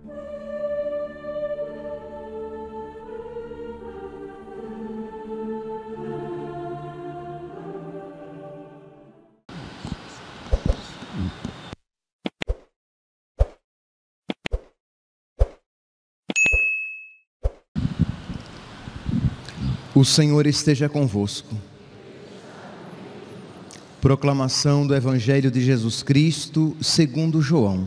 O Senhor esteja convosco. Proclamação do Evangelho de Jesus Cristo segundo João.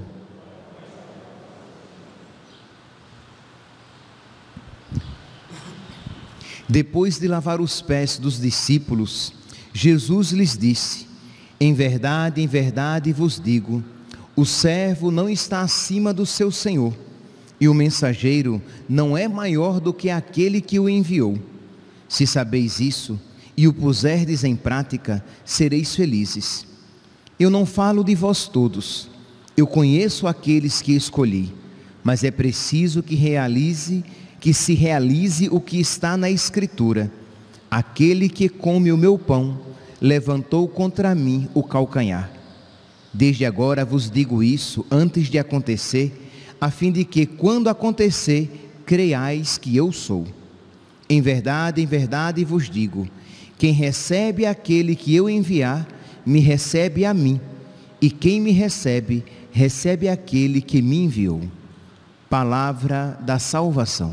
Depois de lavar os pés dos discípulos, Jesus lhes disse: em verdade vos digo, o servo não está acima do seu senhor, e o mensageiro não é maior do que aquele que o enviou. Se sabeis isso e o puserdes em prática, sereis felizes. Eu não falo de vós todos, eu conheço aqueles que escolhi, mas é preciso que se realize o que está na Escritura: aquele que come o meu pão levantou contra mim o calcanhar. Desde agora vos digo isso antes de acontecer, a fim de que, quando acontecer, creiais que eu sou. Em verdade vos digo, quem recebe aquele que eu enviar, me recebe a mim, e quem me recebe, recebe aquele que me enviou. Palavra da salvação.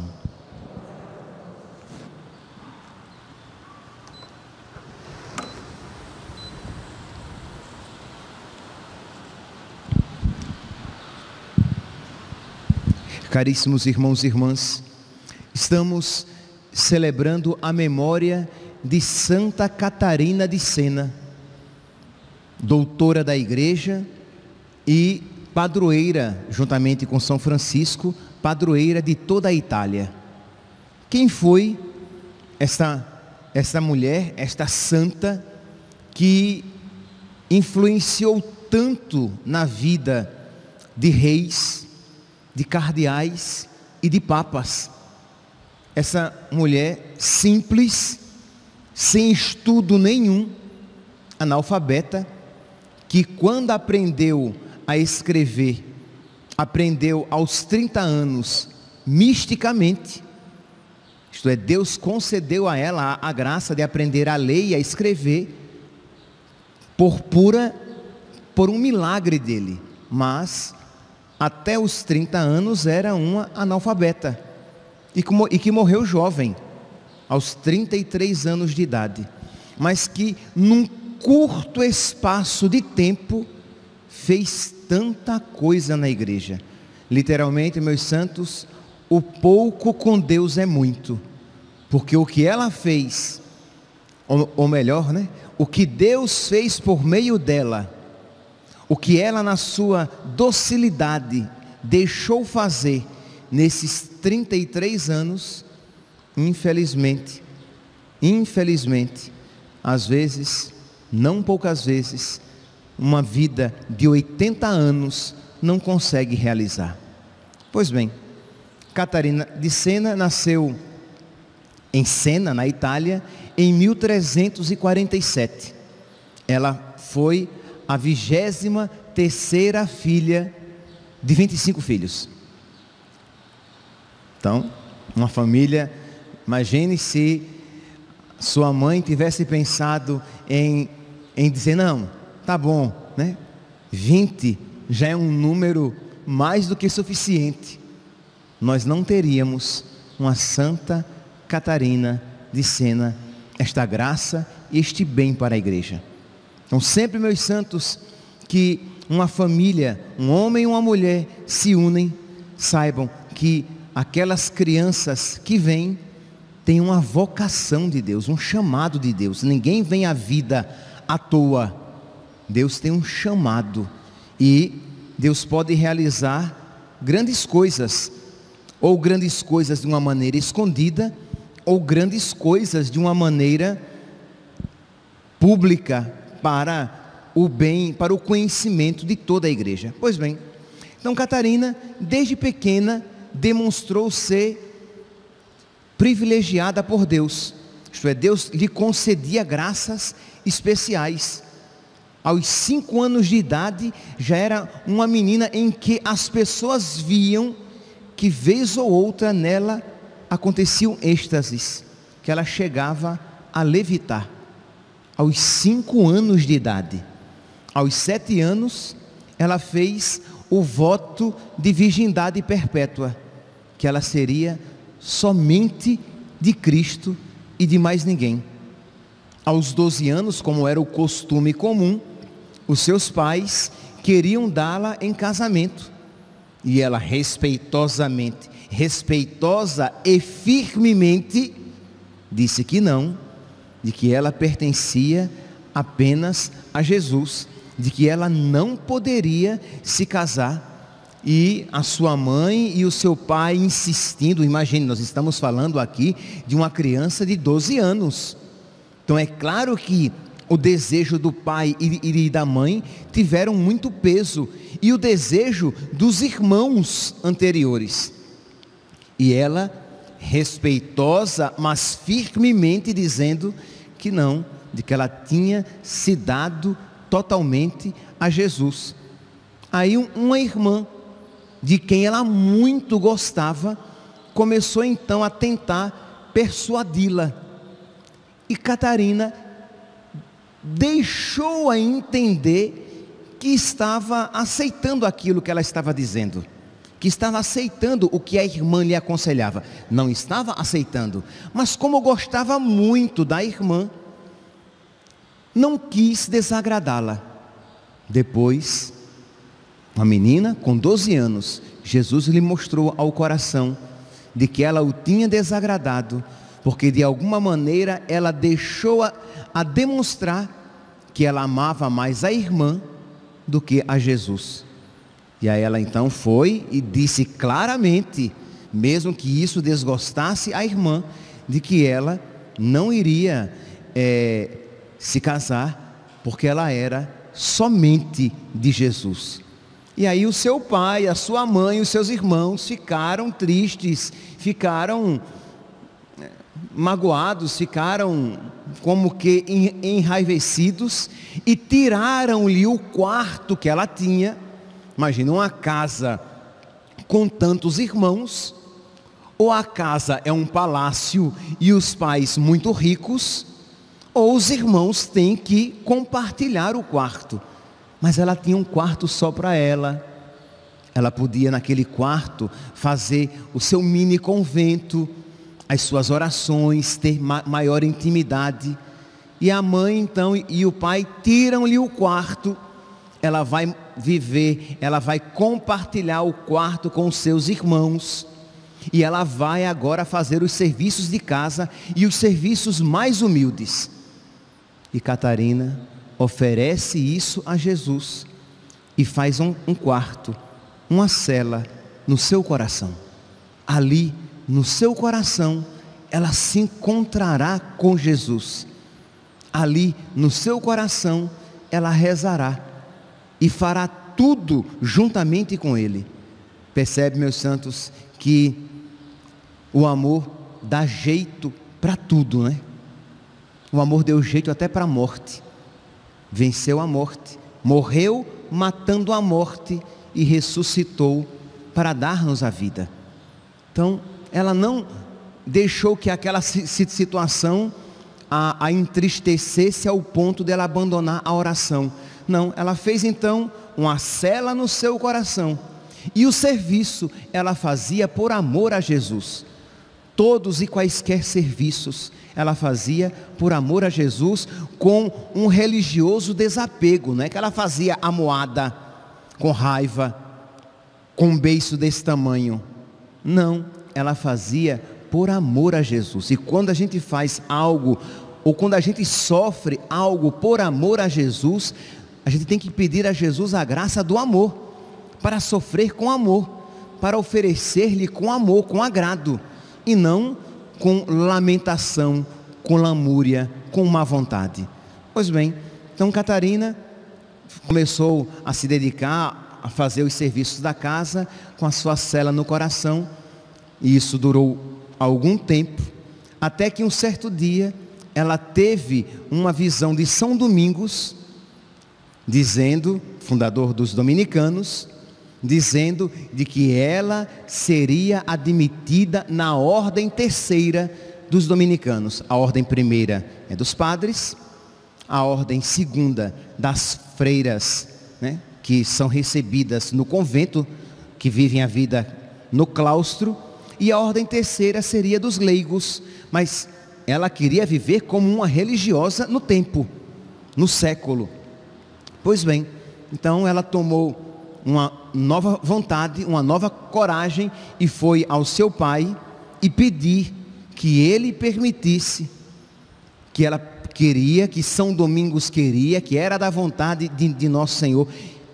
Caríssimos irmãos e irmãs, estamos celebrando a memória de Santa Catarina de Sena, doutora da Igreja e padroeira, juntamente com São Francisco, padroeira de toda a Itália. Quem foi esta mulher, esta santa, que influenciou tanto na vida de reis, de cardeais e de papas? Essa mulher simples, sem estudo nenhum, analfabeta, que quando aprendeu a escrever, aprendeu aos 30 anos, misticamente, isto é, Deus concedeu a ela a graça de aprender a ler e a escrever, por um milagre dele, mas até os 30 anos era uma analfabeta, e que morreu jovem, aos 33 anos de idade, mas que num curto espaço de tempo fez tanta coisa na igreja. Literalmente, meus santos, o pouco com Deus é muito, porque o que ela fez, ou melhor, né, o que Deus fez por meio dela, o que ela na sua docilidade deixou fazer nesses 33 anos, infelizmente, às vezes, não poucas vezes, uma vida de 80 anos não consegue realizar. Pois bem, Catarina de Sena nasceu em Sena, na Itália, em 1347. Ela foi a 23ª filha de 25 filhos. Então, uma família, imagine se sua mãe tivesse pensado em dizer: não, tá bom, né? 20 já é um número mais do que suficiente. Nós não teríamos uma Santa Catarina de Sena, esta graça e este bem para a igreja. Então, sempre, meus santos, que uma família, um homem e uma mulher se unem, saibam que aquelas crianças que vêm têm uma vocação de Deus, um chamado de Deus. Ninguém vem à vida à toa. Deus tem um chamado e Deus pode realizar grandes coisas, ou grandes coisas de uma maneira escondida, ou grandes coisas de uma maneira pública, para o bem, para o conhecimento de toda a igreja. Pois bem, então Catarina, desde pequena, demonstrou ser privilegiada por Deus, isto é, Deus lhe concedia graças especiais. Aos 5 anos de idade, já era uma menina em que as pessoas viam que vez ou outra nela aconteciam êxtases, que ela chegava a levitar. Aos 5 anos de idade, aos 7 anos, ela fez o voto de virgindade perpétua, que ela seria somente de Cristo e de mais ninguém. Aos 12 anos, como era o costume comum, os seus pais queriam dá-la em casamento, e ela respeitosamente, respeitosa e firmemente, disse que não, de que ela pertencia apenas a Jesus, de que ela não poderia se casar. E a sua mãe e o seu pai insistindo, imagine, nós estamos falando aqui de uma criança de 12 anos. Então é claro que o desejo do pai e da mãe tiveram muito peso, e o desejo dos irmãos anteriores. E ela, respeitosa, mas firmemente dizendo que não, de que ela tinha se dado totalmente a Jesus. Aí uma irmã, de quem ela muito gostava, começou então a tentar persuadi-la. E Catarina deixou a entender que estava aceitando aquilo que ela estava dizendo, que estava aceitando o que a irmã lhe aconselhava. Não estava aceitando, mas como gostava muito da irmã, não quis desagradá-la. Depois, uma menina com 12 anos, Jesus lhe mostrou ao coração de que ela o tinha desagradado, porque de alguma maneira ela deixou a demonstrar que ela amava mais a irmã do que a Jesus. E aí ela então foi e disse claramente, mesmo que isso desgostasse a irmã, de que ela não iria se casar, porque ela era somente de Jesus. E aí o seu pai, a sua mãe, os seus irmãos ficaram tristes, ficaram magoados, ficaram como que enraivecidos, e tiraram-lhe o quarto que ela tinha. Imagina uma casa com tantos irmãos, ou a casa é um palácio e os pais muito ricos, ou os irmãos têm que compartilhar o quarto. Mas ela tinha um quarto só para ela. Ela podia naquele quarto fazer o seu mini convento, as suas orações, ter maior intimidade. E a mãe então e o pai tiram-lhe o quarto. Ela vai viver, ela vai compartilhar o quarto com os seus irmãos. E ela vai agora fazer os serviços de casa e os serviços mais humildes. E Catarina oferece isso a Jesus e faz um quarto, uma cela no seu coração. Ali, no seu coração, ela se encontrará com Jesus. Ali, no seu coração, ela rezará e fará tudo juntamente com Ele. Percebe, meus santos, que o amor dá jeito para tudo, né? O amor deu jeito até para a morte. Venceu a morte, morreu matando a morte e ressuscitou para dar-nos a vida. Então, ela não deixou que aquela situação a entristecesse ao ponto dela abandonar a oração. Não, ela fez então uma cela no seu coração. E o serviço ela fazia por amor a Jesus. Todos e quaisquer serviços ela fazia por amor a Jesus, com um religioso desapego. Não é que ela fazia amuada, com raiva, com um beiço desse tamanho. Não, ela fazia por amor a Jesus. E quando a gente faz algo, ou quando a gente sofre algo por amor a Jesus, a gente tem que pedir a Jesus a graça do amor, para sofrer com amor, para oferecer-lhe com amor, com agrado, e não com lamentação, com lamúria, com má vontade. Pois bem, então Catarina começou a se dedicar a fazer os serviços da casa com a sua cela no coração, e isso durou algum tempo, até que um certo dia ela teve uma visão de São Domingos, dizendo, fundador dos dominicanos, dizendo de que ela seria admitida na ordem terceira dos dominicanos. A ordem primeira é dos padres, a ordem segunda das freiras, né, que são recebidas no convento, que vivem a vida no claustro, e a ordem terceira seria dos leigos, mas ela queria viver como uma religiosa no tempo, no século. Pois bem, então ela tomou uma nova vontade, uma nova coragem, e foi ao seu pai e pedir que ele permitisse, que ela queria, que São Domingos queria, que era da vontade de Nosso Senhor.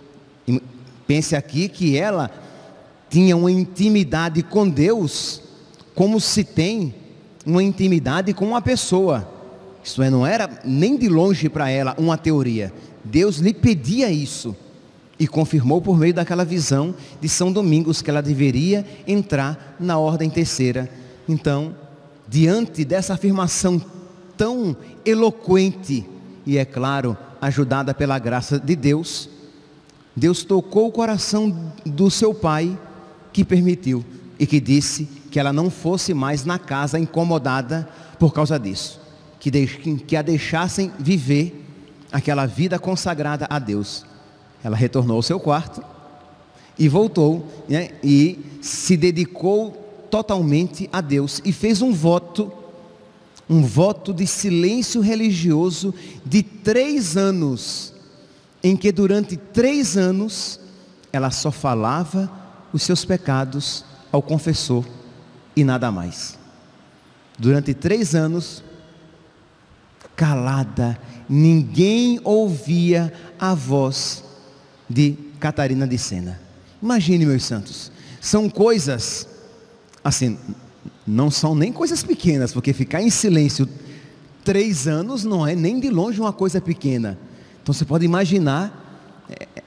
Pense aqui que ela tinha uma intimidade com Deus, como se tem uma intimidade com uma pessoa. Isso não era nem de longe para ela uma teoria. Deus lhe pedia isso e confirmou por meio daquela visão de São Domingos que ela deveria entrar na ordem terceira. Então, diante dessa afirmação tão eloquente e, é claro, ajudada pela graça de Deus, Deus tocou o coração do seu pai, que permitiu e que disse que ela não fosse mais na casa incomodada por causa disso, que a deixassem viver aquela vida consagrada a Deus. Ela retornou ao seu quarto e voltou, né, e se dedicou totalmente a Deus e fez um voto de silêncio religioso de 3 anos, em que durante 3 anos ela só falava os seus pecados ao confessor e nada mais. Durante 3 anos, calada, ninguém ouvia a voz de Catarina de Sena. Imagine, meus santos, são coisas, assim, não são nem coisas pequenas, porque ficar em silêncio 3 anos não é nem de longe uma coisa pequena. Então você pode imaginar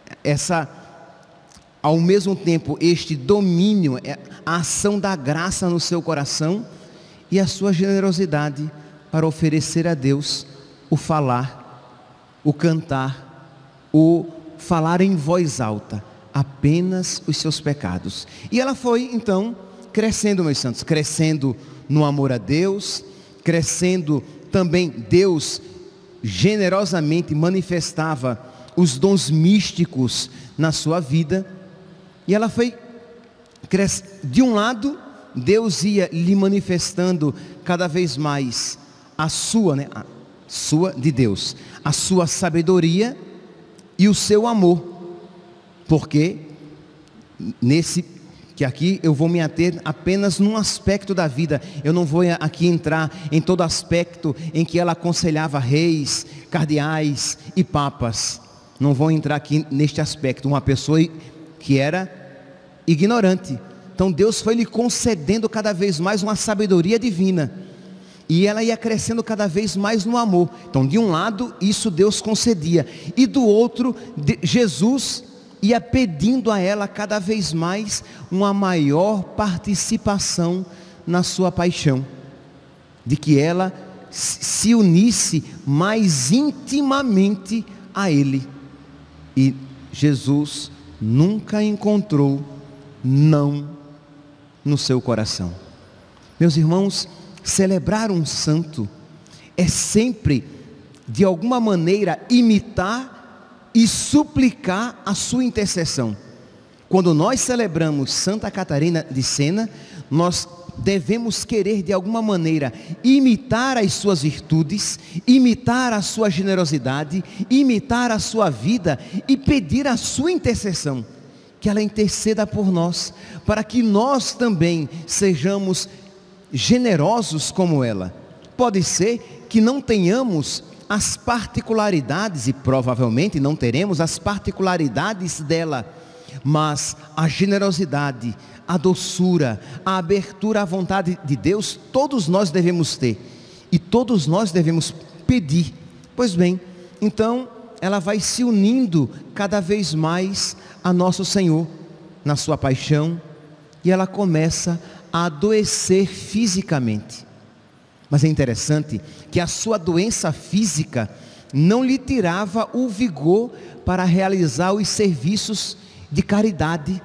ao mesmo tempo, este domínio, a ação da graça no seu coração e a sua generosidade para oferecer a Deus o falar, o cantar, o falar em voz alta, apenas os seus pecados. E ela foi então crescendo, meus santos, crescendo no amor a Deus, crescendo também. Deus generosamente manifestava os dons místicos na sua vida, e ela foi de um lado, Deus ia lhe manifestando cada vez mais a sua de Deus, a sua sabedoria e o seu amor, porque que aqui eu vou me ater apenas num aspecto da vida, eu não vou aqui entrar em todo aspecto em que ela aconselhava reis, cardeais e papas. Não vou entrar aqui neste aspecto, uma pessoa que era ignorante. Então Deus foi lhe concedendo cada vez mais uma sabedoria divina, e ela ia crescendo cada vez mais no amor. Então, de um lado, isso Deus concedia, e do outro, Jesus ia pedindo a ela cada vez mais uma maior participação na sua paixão, de que ela se unisse mais intimamente a Ele. E Jesus nunca encontrou não no seu coração. Meus irmãos, celebrar um santo é sempre, de alguma maneira, imitar e suplicar a sua intercessão. Quando nós celebramos Santa Catarina de Sena, nós devemos querer de alguma maneira imitar as suas virtudes, imitar a sua generosidade, imitar a sua vida e pedir a sua intercessão, que ela interceda por nós, para que nós também sejamos generosos como ela. Pode ser que não tenhamos as particularidades, e provavelmente não teremos as particularidades dela, mas a generosidade, a doçura, a abertura à vontade de Deus, todos nós devemos ter, e todos nós devemos pedir. Pois bem, então ela vai se unindo cada vez mais a Nosso Senhor na sua paixão, e ela começa a adoecer fisicamente. Mas é interessante que a sua doença física não lhe tirava o vigor para realizar os serviços de caridade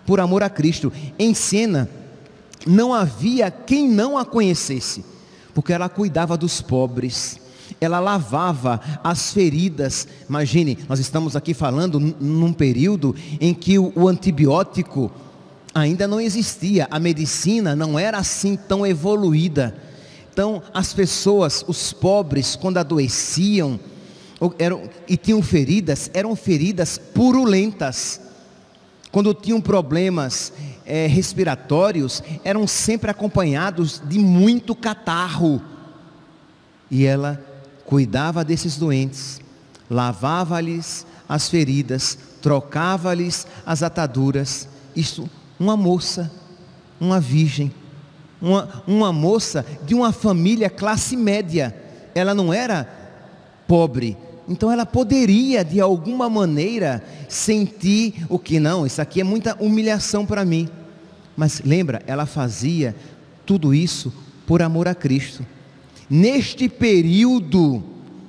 por amor a Cristo. Em cena, não havia quem não a conhecesse, porque ela cuidava dos pobres, ela lavava as feridas. Imagine, nós estamos aqui falando num período em que o antibiótico ainda não existia, a medicina não era assim tão evoluída. Então as pessoas, os pobres, quando adoeciam e tinham feridas, eram feridas purulentas. Quando tinham problemas respiratórios, eram sempre acompanhados de muito catarro. E ela cuidava desses doentes, lavava-lhes as feridas, trocava-lhes as ataduras. Isso, uma moça, uma virgem, uma moça de uma família classe média. Ela não era pobre, então ela poderia de alguma maneira sentir o que não, isso aqui é muita humilhação para mim. Mas lembra, ela fazia tudo isso por amor a Cristo. Neste período,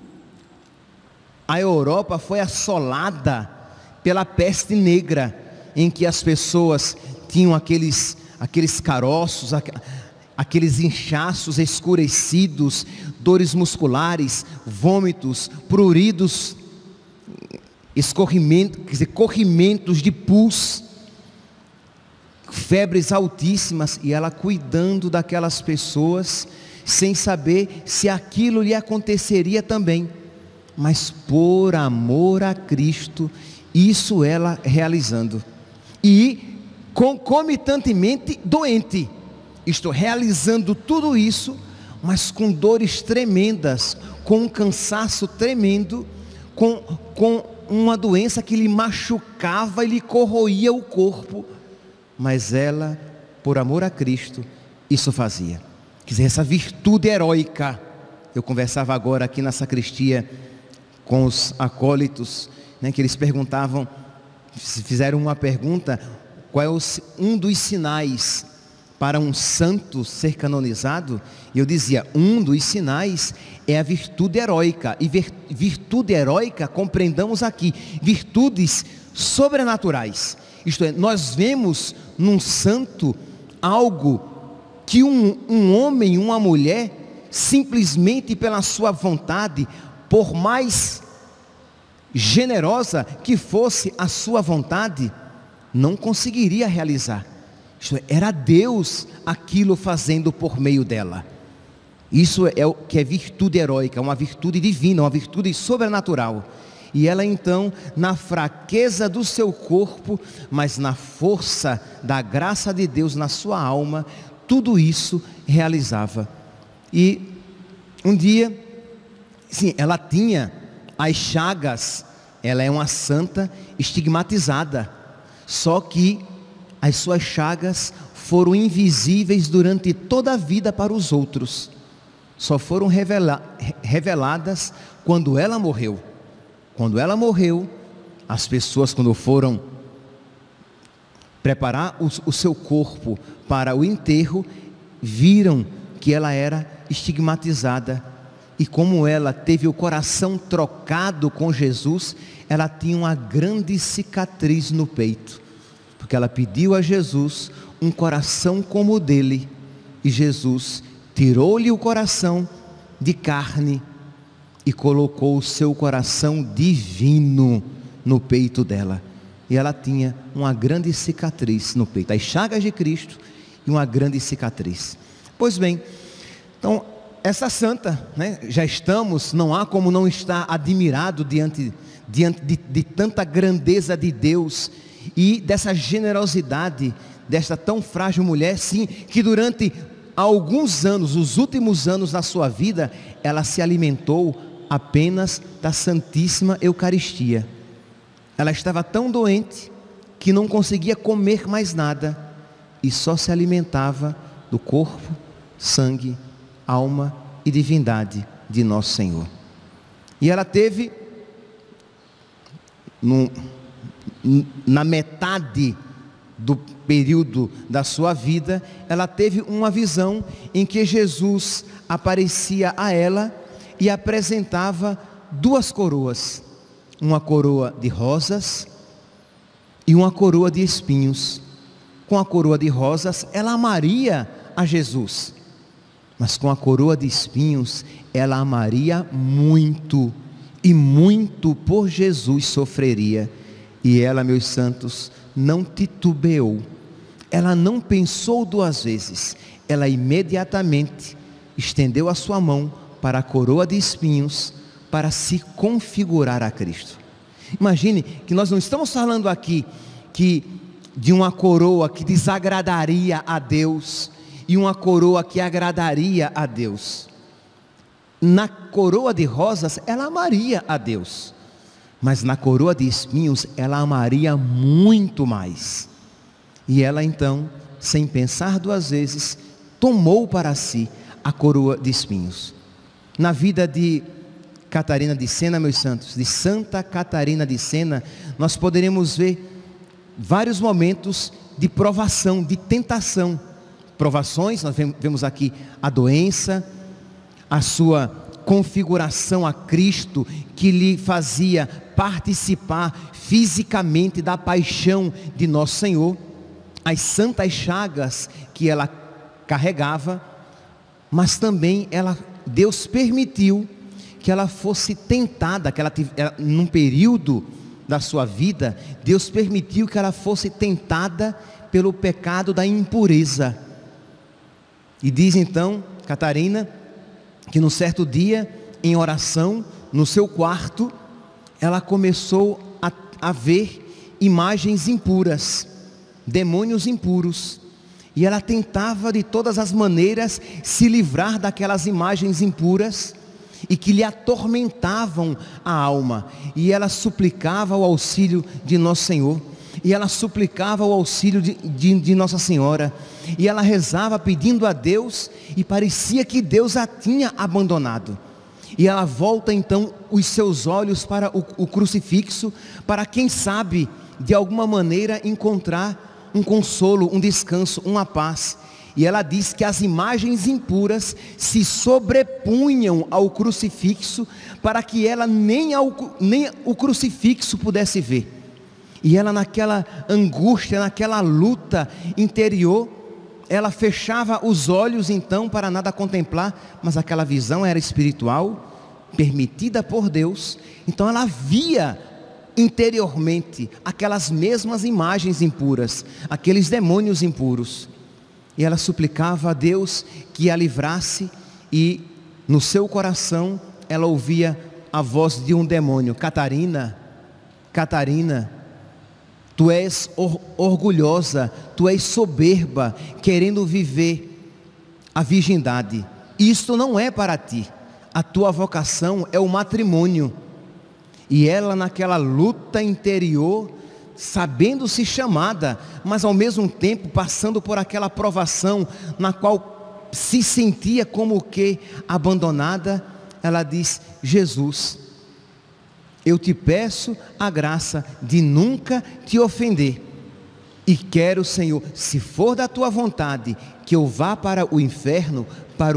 a Europa foi assolada pela peste negra, em que as pessoas tinham aqueles caroços, aqueles inchaços escurecidos, dores musculares, vômitos, pruridos, corrimentos de pus, febres altíssimas, e ela cuidando daquelas pessoas, sem saber se aquilo lhe aconteceria também, mas por amor a Cristo, isso ela realizando, e concomitantemente doente, realizando tudo isso, mas com dores tremendas, com um cansaço tremendo, com uma doença que lhe machucava e lhe corroía o corpo, mas ela, por amor a Cristo, isso fazia. Quer dizer, essa virtude heróica. Eu conversava agora aqui na sacristia com os acólitos, que eles perguntavam, fizeram uma pergunta: qual é um dos sinais para um santo ser canonizado? E eu dizia, um dos sinais é a virtude heróica. E virtude heróica, compreendamos aqui, virtudes sobrenaturais. Isto é, nós vemos num santo algo que um homem, uma mulher, simplesmente pela sua vontade, por mais generosa que fosse a sua vontade, não conseguiria realizar. Isto é, era Deus aquilo fazendo por meio dela. Isso é o que é virtude heróica, uma virtude divina, uma virtude sobrenatural. E ela então, na fraqueza do seu corpo, mas na força da graça de Deus na sua alma, tudo isso realizava. E um dia, sim, ela tinha as chagas, ela é uma santa estigmatizada, só que as suas chagas foram invisíveis durante toda a vida para os outros, só foram reveladas quando ela morreu. Quando ela morreu, as pessoas, quando foram preparar o seu corpo para o enterro, viram que ela era estigmatizada, e como ela teve o coração trocado com Jesus, ela tinha uma grande cicatriz no peito, porque ela pediu a Jesus um coração como o dele, e Jesus tirou-lhe o coração de carne e colocou o seu coração divino no peito dela. E ela tinha uma grande cicatriz no peito, as chagas de Cristo e uma grande cicatriz. Pois bem, então essa santa, já estamos, não há como não estar admirado diante de tanta grandeza de Deus e dessa generosidade desta tão frágil mulher, sim, que durante alguns anos, os últimos anos da sua vida, ela se alimentou apenas da Santíssima Eucaristia. Ela estava tão doente que não conseguia comer mais nada e só se alimentava do corpo, sangue, alma e divindade de Nosso Senhor. E ela teve, na metade do período da sua vida, ela teve uma visão em que Jesus aparecia a ela e apresentava duas coroas, uma coroa de rosas e uma coroa de espinhos. com a coroa de rosas, ela amaria a Jesus, mas com a coroa de espinhos, ela amaria muito, e muito por Jesus sofreria. E ela, meus santos, não titubeou, ela não pensou duas vezes, ela imediatamente estendeu a sua mão para a coroa de espinhos, para se configurar a Cristo. Imagine que nós não estamos falando aqui de uma coroa que desagradaria a Deus e uma coroa que agradaria a Deus. Na coroa de rosas ela amaria a Deus, mas na coroa de espinhos ela amaria muito mais. E ela então, sem pensar duas vezes, tomou para si a coroa de espinhos. Na vida de Catarina de Sena, meus santos, de Santa Catarina de Sena, nós poderemos ver vários momentos de provação, de tentação. Provações, nós vemos aqui a doença, a sua configuração a Cristo, que lhe fazia participar fisicamente da paixão de nosso Senhor, as santas chagas que ela carregava, mas também Deus permitiu que ela fosse tentada, num período da sua vida, Deus permitiu que ela fosse tentada pelo pecado da impureza. E diz então Catarina, que num certo dia, em oração, no seu quarto, ela começou a ver imagens impuras, demônios impuros, e ela tentava de todas as maneiras se livrar daquelas imagens impuras, e que lhe atormentavam a alma, e ela suplicava o auxílio de Nosso Senhor, e ela suplicava o auxílio de Nossa Senhora, e ela rezava pedindo a Deus, e parecia que Deus a tinha abandonado. E ela volta então os seus olhos para o crucifixo, para quem sabe, de alguma maneira encontrar um consolo, um descanso, uma paz. E ela diz que as imagens impuras se sobrepunham ao crucifixo, para que ela nem o crucifixo pudesse ver. E ela, naquela angústia, naquela luta interior, ela fechava os olhos então para nada contemplar, mas aquela visão era espiritual, permitida por Deus. Então ela via interiormente aquelas mesmas imagens impuras, aqueles demônios impuros. E ela suplicava a Deus que a livrasse, e no seu coração ela ouvia a voz de um demônio: Catarina, Catarina, tu és orgulhosa, tu és soberba, querendo viver a virgindade. Isto não é para ti, a tua vocação é o matrimônio. E ela, naquela luta interior, sabendo-se chamada, mas ao mesmo tempo passando por aquela provação na qual se sentia como que abandonada, ela diz: Jesus, eu te peço a graça de nunca te ofender, e quero, Senhor, se for da tua vontade que eu vá para o inferno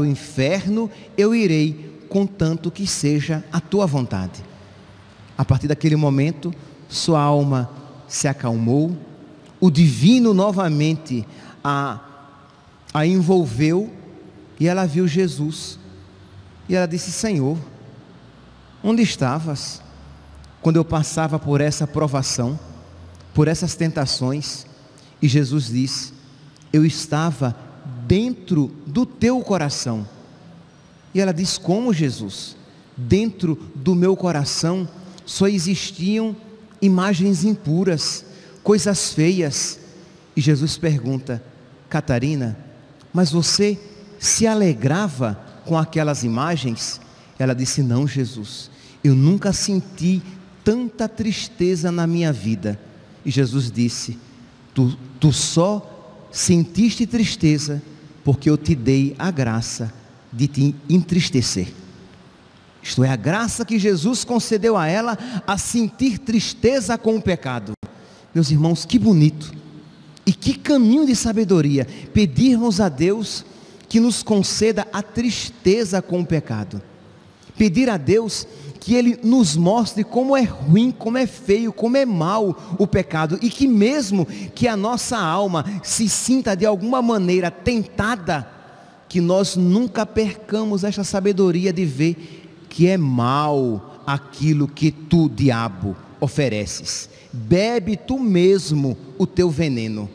eu irei, contanto que seja a tua vontade. A partir daquele momento, sua alma se acalmou, o divino novamente a envolveu, e ela viu Jesus, e ela disse: Senhor, onde estavas quando eu passava por essa provação, por essas tentações? E Jesus disse: eu estava dentro do teu coração. E ela diz: como, Jesus? Dentro do meu coração só existiam imagens impuras, coisas feias. E Jesus pergunta: Catarina, mas você se alegrava com aquelas imagens? Ela disse: não, Jesus, eu nunca senti tanta tristeza na minha vida. E Jesus disse: tu só sentiste tristeza porque eu te dei a graça de te entristecer. Isto é, a graça que Jesus concedeu a ela, a sentir tristeza com o pecado. Meus irmãos, que bonito e que caminho de sabedoria pedirmos a Deus que nos conceda a tristeza com o pecado. Pedir a Deus que Ele nos mostre como é ruim, como é feio, como é mal o pecado, e que mesmo que a nossa alma se sinta de alguma maneira tentada, que nós nunca percamos esta sabedoria de ver que é mal aquilo que tu, diabo, ofereces. Bebe tu mesmo o teu veneno.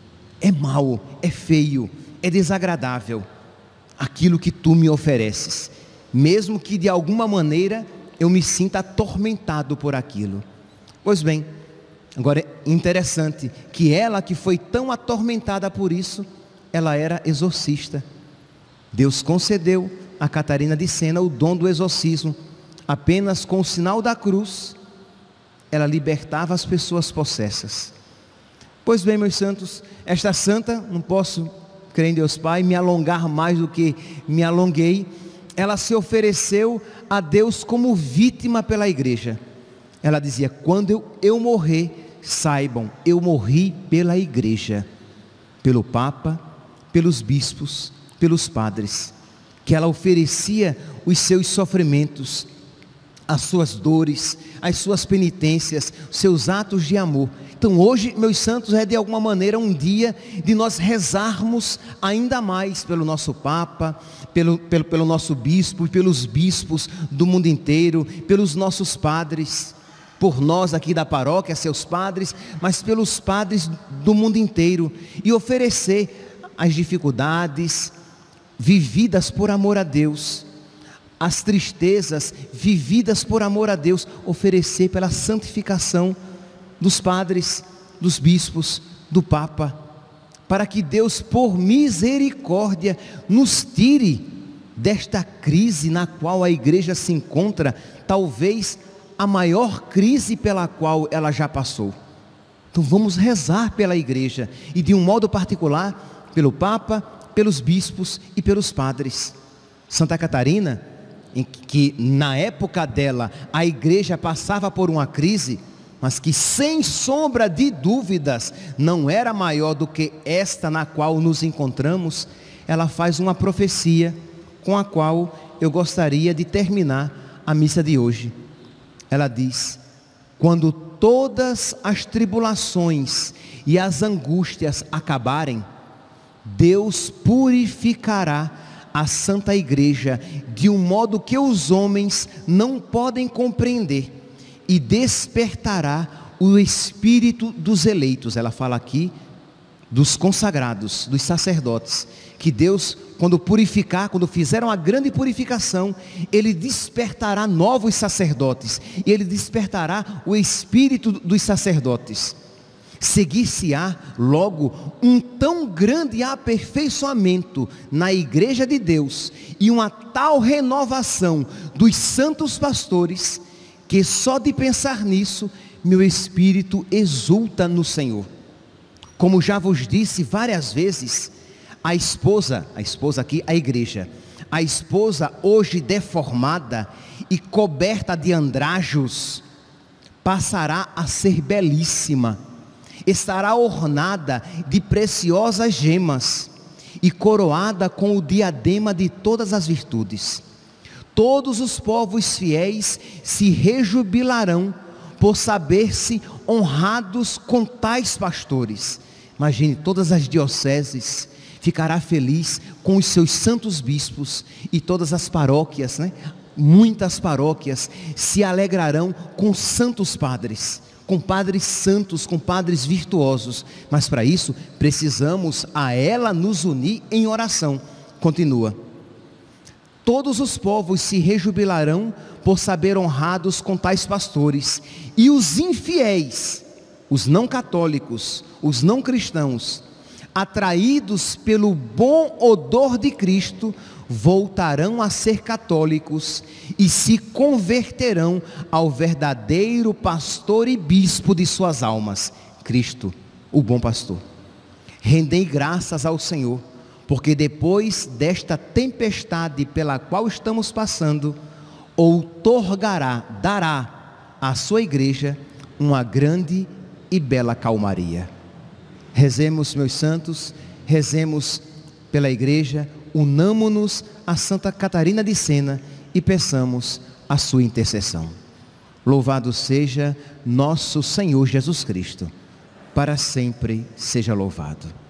É mal, é feio, é desagradável aquilo que tu me ofereces, mesmo que de alguma maneira eu me sinta atormentado por aquilo. Pois bem, agora é interessante que ela, que foi tão atormentada por isso, ela era exorcista. Deus concedeu a Catarina de Sena o dom do exorcismo. Apenas com o sinal da cruz ela libertava as pessoas possessas. Pois bem, meus santos, esta santa, não posso, crer em Deus Pai, me alongar mais do que me alonguei, ela se ofereceu a Deus como vítima pela igreja. Ela dizia: quando eu morrer, saibam, eu morri pela igreja, pelo Papa, pelos bispos, pelos padres, que ela oferecia os seus sofrimentos, as suas dores, as suas penitências, os seus atos de amor. Então hoje, meus santos, é de alguma maneira um dia de nós rezarmos ainda mais pelo nosso Papa, pelo nosso bispo, pelos bispos do mundo inteiro, pelos nossos padres, por nós aqui da paróquia, seus padres, mas pelos padres do mundo inteiro, e oferecer as dificuldades vividas por amor a Deus, as tristezas vividas por amor a Deus, oferecer pela santificação dos padres, dos bispos, do Papa, para que Deus, por misericórdia, nos tire desta crise na qual a igreja se encontra, talvez a maior crise pela qual ela já passou. Então vamos rezar pela igreja, e de um modo particular, pelo Papa, pelos bispos e pelos padres. Santa Catarina, em que na época dela a igreja passava por uma crise, mas que sem sombra de dúvidas não era maior do que esta na qual nos encontramos, ela faz uma profecia com a qual eu gostaria de terminar a missa de hoje. Ela diz: quando todas as tribulações e as angústias acabarem, Deus purificará a Santa Igreja de um modo que os homens não podem compreender, e despertará o espírito dos eleitos. Ela fala aqui dos consagrados, dos sacerdotes, que Deus, quando purificar, quando fizer uma grande purificação, Ele despertará novos sacerdotes, e Ele despertará o espírito dos sacerdotes. Seguir-se-á logo um tão grande aperfeiçoamento na igreja de Deus, e uma tal renovação dos santos pastores, que só de pensar nisso, meu espírito exulta no Senhor. Como já vos disse várias vezes, a esposa aqui, a igreja, a esposa hoje deformada e coberta de andrajos, passará a ser belíssima, estará ornada de preciosas gemas e coroada com o diadema de todas as virtudes. Todos os povos fiéis se rejubilarão por saber-se honrados com tais pastores. Imagine, todas as dioceses ficará feliz com os seus santos bispos, e todas as paróquias, muitas paróquias se alegrarão com santos padres, com padres santos, com padres virtuosos. Mas para isso precisamos a ela nos unir em oração. Continua: todos os povos se rejubilarão por saber honrados com tais pastores, e os infiéis, os não católicos, os não cristãos, atraídos pelo bom odor de Cristo, voltarão a ser católicos e se converterão ao verdadeiro pastor e bispo de suas almas, Cristo, o bom pastor. Rendei graças ao Senhor, porque depois desta tempestade pela qual estamos passando, dará à sua igreja uma grande e bela calmaria. Rezemos, meus santos, rezemos pela igreja, unamo-nos a Santa Catarina de Sena e peçamos a sua intercessão. Louvado seja nosso Senhor Jesus Cristo, para sempre seja louvado.